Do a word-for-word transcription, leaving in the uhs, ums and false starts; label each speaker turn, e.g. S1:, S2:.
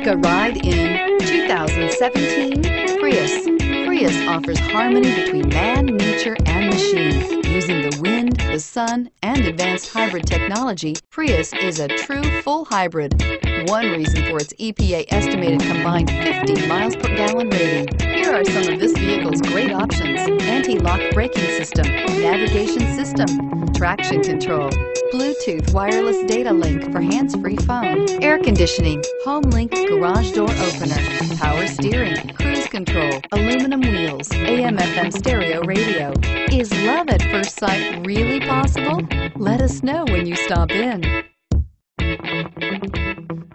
S1: Take a ride in two thousand seventeen Prius. Prius offers harmony between man, nature, and machine. Using the wind, the sun, and advanced hybrid technology, Prius is a true full hybrid. One reason for its E P A estimated combined fifty miles per gallon rating. Here are some of this vehicle's great options: anti-lock braking system, navigation system, traction control, Bluetooth wireless data link for hands-free phone, air conditioning, home link garage door opener, power steering, cruise control, aluminum wheels, A M F M stereo radio. Is love at first sight really possible? Let us know when you stop in.